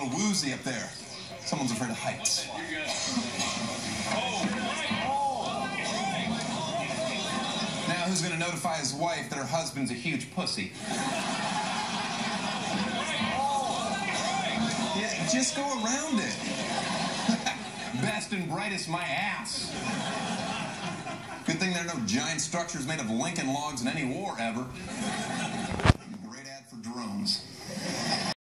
little woozy up there. Someone's afraid of heights. Now, who's going to notify his wife that her husband's a huge pussy? Yeah, just go around it. Best and brightest, my ass. Good thing there are no giant structures made of Lincoln logs in any war ever.